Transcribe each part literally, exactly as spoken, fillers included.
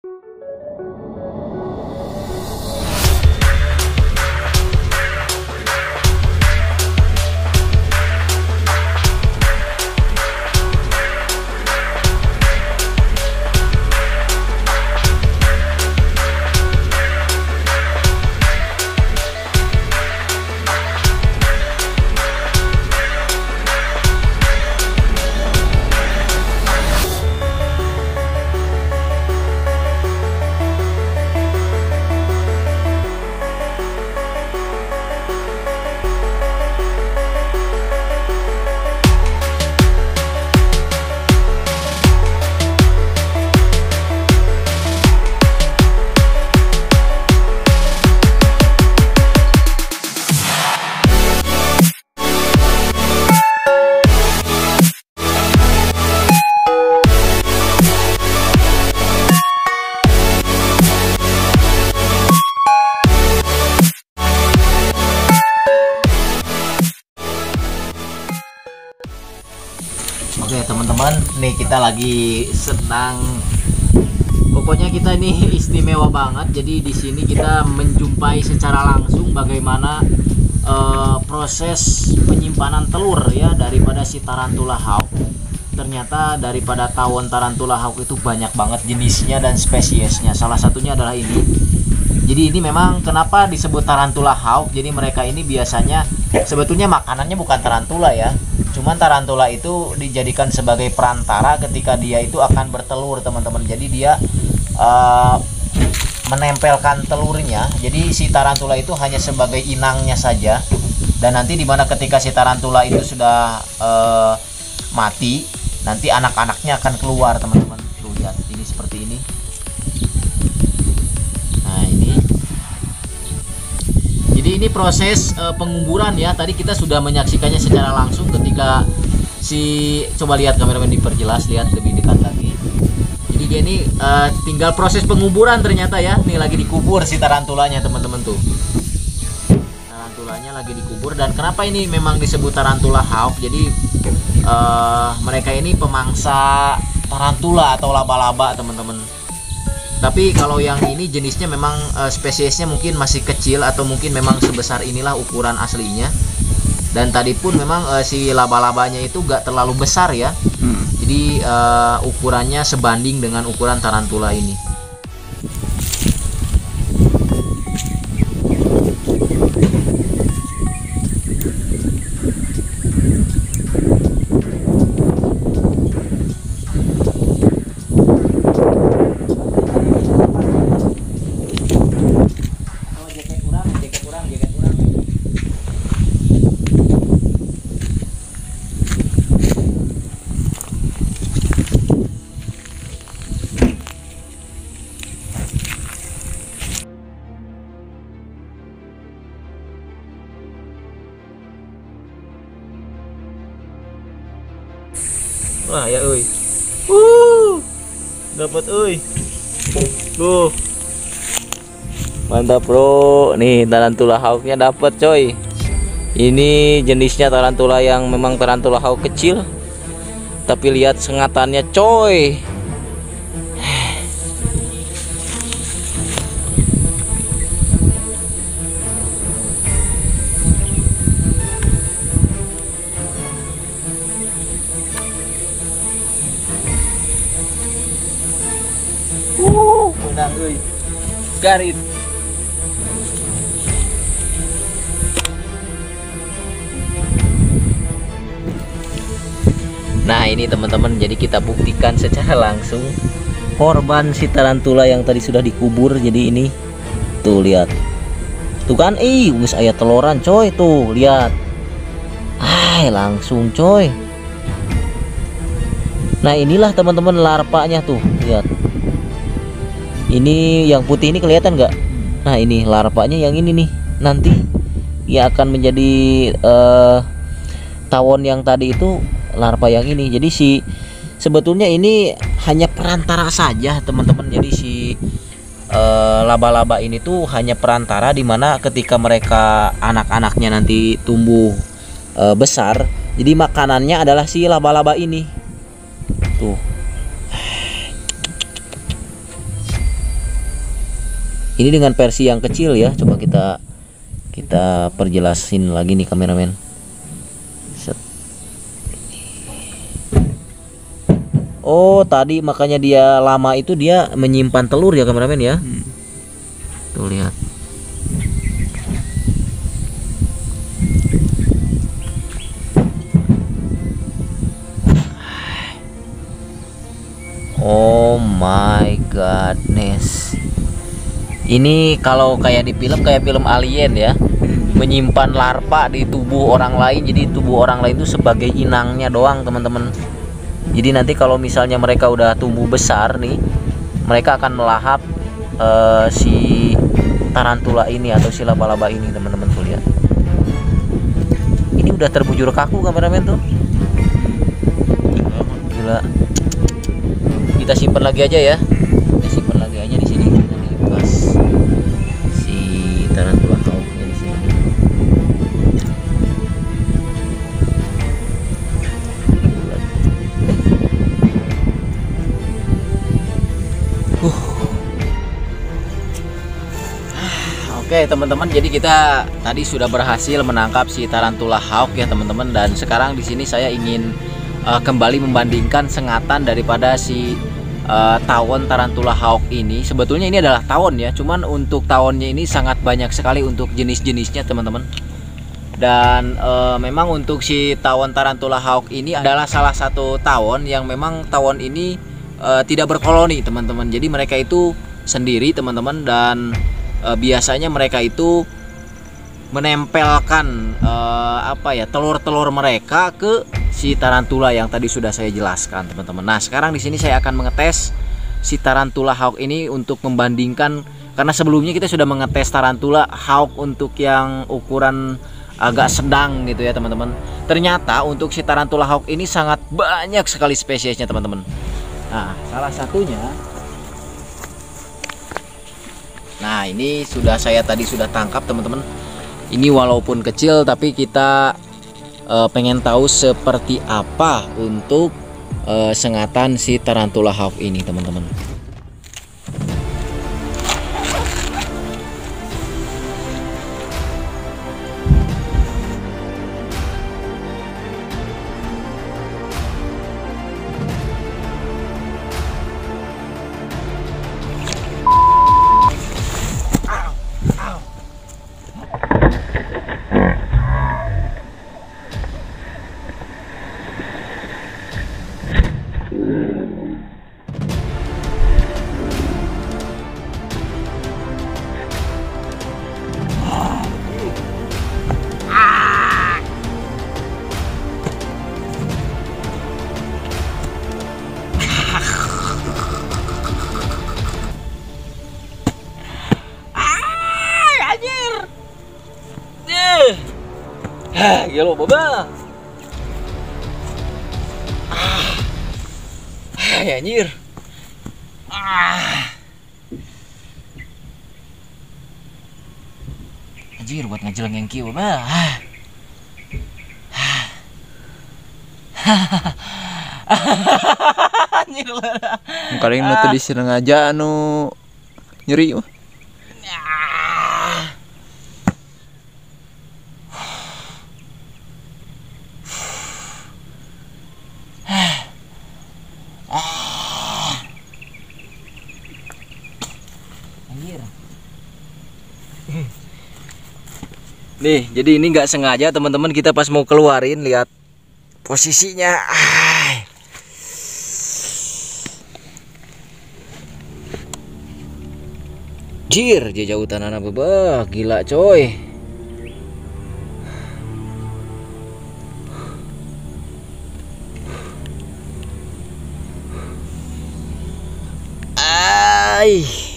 Oke teman-teman, nih kita lagi senang. Pokoknya kita ini istimewa banget. Jadi di sini kita menjumpai secara langsung bagaimana uh, proses penyimpanan telur ya daripada si tarantula hawk. Ternyata daripada tawon tarantula hawk itu banyak banget jenisnya dan spesiesnya. Salah satunya adalah ini. Jadi ini memang kenapa disebut tarantula hawk. Jadi mereka ini biasanya sebetulnya makanannya bukan tarantula ya. Cuman tarantula itu dijadikan sebagai perantara ketika dia itu akan bertelur teman-teman. Jadi dia uh, menempelkan telurnya. Jadi si tarantula itu hanya sebagai inangnya saja. Dan nanti dimana ketika si tarantula itu sudah uh, mati, nanti anak-anaknya akan keluar teman-teman. Tuh lihat, ini seperti ini. Nah ini. Jadi ini proses uh, penguburan ya. Tadi kita sudah menyaksikannya secara langsung ketika si, coba lihat kameramen diperjelas, lihat lebih dekat lagi. Jadi dia ini uh, tinggal proses penguburan ternyata ya. Nih lagi dikubur si tarantulanya teman-teman tuh. Tarantulanya lagi dikubur. Dan kenapa ini memang disebut tarantula hawk? Jadi uh, mereka ini pemangsa tarantula atau laba-laba teman-teman. Tapi kalau yang ini jenisnya memang uh, spesiesnya mungkin masih kecil atau mungkin memang sebesar inilah ukuran aslinya. Dan tadi pun memang uh, si laba-labanya itu gak terlalu besar ya. Hmm. Jadi uh, ukurannya sebanding dengan ukuran tarantula ini. Wah ya euy. Uh. Dapat euy. Tuh. Mantap, Bro. Nih tarantula hawknya dapat, coy. Ini jenisnya tarantula yang memang tarantula hawk kecil. Tapi lihat sengatannya, coy. Uh, menang euy. Garit. Nah ini teman-teman, jadi kita buktikan secara langsung korban si tarantula yang tadi sudah dikubur. Jadi ini tuh lihat, tuh kan, ih geus aya teloran coy, tuh lihat, ah langsung coy. Nah inilah teman-teman larvanya tuh, lihat. Ini yang putih ini kelihatan nggak? Nah ini larvanya yang ini nih, nanti ya akan menjadi uh, tawon yang tadi itu larva yang ini. Jadi si sebetulnya ini hanya perantara saja teman-teman. Jadi si laba-laba uh, ini tuh hanya perantara, dimana ketika mereka anak-anaknya nanti tumbuh uh, besar, jadi makanannya adalah si laba-laba ini tuh. Ini dengan versi yang kecil ya. Coba kita kita perjelasin lagi nih kameramen. Set. Oh, tadi makanya dia lama itu dia menyimpan telur ya kameramen ya. Hmm. Tuh lihat. Oh my godness. Ini kalau kayak di film, kayak film Alien ya, menyimpan larva di tubuh orang lain. Jadi tubuh orang lain itu sebagai inangnya doang teman-teman. Jadi nanti kalau misalnya mereka udah tumbuh besar nih, mereka akan melahap uh, si tarantula ini atau si laba-laba ini teman-teman. Tuh lihat. Ini udah terbujur kaku kameramen tuh. Gila. Kita simpan lagi aja ya. Kita simpan lagi aja di sini. Nanti pas si tarantula hawknya di sini. Uh. Oke teman-teman, jadi kita tadi sudah berhasil menangkap si tarantula hawk ya teman-teman, dan sekarang di sini saya ingin uh, kembali membandingkan sengatan daripada si Uh, tawon tarantula hawk ini. Sebetulnya ini adalah tawon ya, cuman untuk tawonnya ini sangat banyak sekali untuk jenis-jenisnya teman-teman. Dan uh, memang untuk si tawon tarantula hawk ini adalah salah satu tawon yang memang tawon ini uh, tidak berkoloni teman-teman. Jadi mereka itu sendiri teman-teman, dan uh, biasanya mereka itu menempelkan uh, apa ya telur-telur mereka ke si tarantula yang tadi sudah saya jelaskan teman-teman. Nah sekarang di sini saya akan mengetes si tarantula hawk ini untuk membandingkan, karena sebelumnya kita sudah mengetes tarantula hawk untuk yang ukuran agak sedang gitu ya teman-teman. Ternyata untuk si tarantula hawk ini sangat banyak sekali spesiesnya teman-teman. Nah salah satunya, nah ini sudah saya tadi sudah tangkap teman-teman. Ini walaupun kecil tapi kita uh, pengen tahu seperti apa untuk uh, sengatan si tarantula hawk ini teman-teman. Hah, gelo baba. Ah. Ah, ya anjir. Ah. Anjir buat ngejeleng yang kieu baba. Ah. Anjir lah. Kali ini tadi sengaja anu nyeri mah. Nih, jadi ini nggak sengaja teman-teman, kita pas mau keluarin lihat posisinya. Ah. Jir, dia jauh tanah bebah, gila coy. Ai.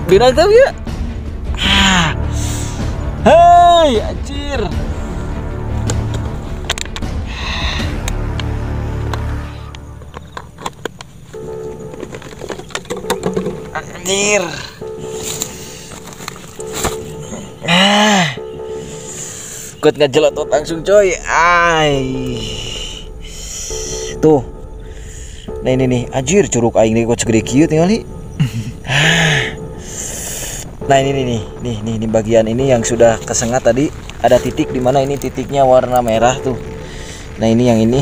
Binatang ya. Ah. Hei, anjir. Anjir. Ah. Kut ngejelotot langsung coy. Ai. Tuh. Nah ini nih, anjir curug aing nih kok segede kieu tinggali. Nah ini nih nih, nih nih nih bagian ini yang sudah kesengat tadi, ada titik di mana ini titiknya warna merah tuh. Nah ini yang ini.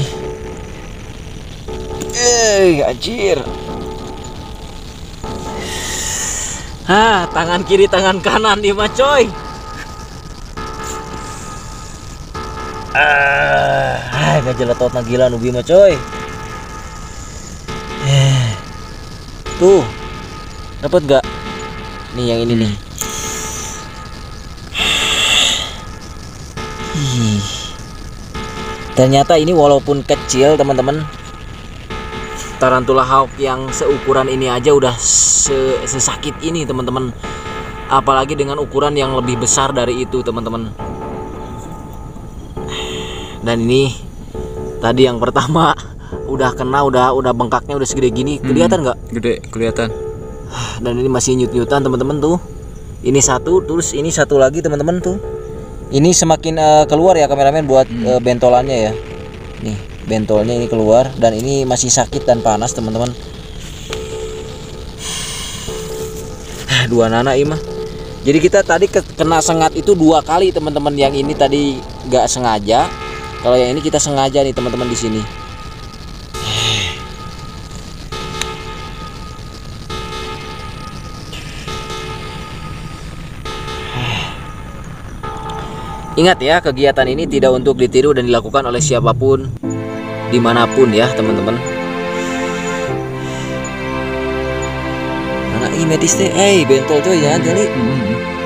Eh, anjir. Hah, tangan kiri tangan kanan nih mah coy. Ah, ngejeletot gila nubi mah coy. Tuh, dapat gak? Nih yang ini nih. Ih. Ternyata ini walaupun kecil teman-teman, tarantula hawk yang seukuran ini aja udah se sesakit ini teman-teman. Apalagi dengan ukuran yang lebih besar dari itu teman-teman. Dan ini tadi yang pertama udah kena, udah udah bengkaknya udah segede gini, kelihatan nggak? Hmm, gede, kelihatan. Dan ini masih nyut-nyutan teman-teman tuh. Ini satu, terus ini satu lagi teman-teman tuh. Ini semakin uh, keluar ya kameramen buat hmm. uh, bentolannya ya. Nih bentolnya ini keluar dan ini masih sakit dan panas teman-teman. Dua nana imah. Jadi kita tadi kena sengat itu dua kali teman-teman. Yang ini tadi nggak sengaja. Kalau yang ini kita sengaja nih teman-teman di sini. Ingat ya, kegiatan ini tidak untuk ditiru dan dilakukan oleh siapapun, dimanapun ya teman-teman. Anak ini metis teh, eh bentol coy jangan kali.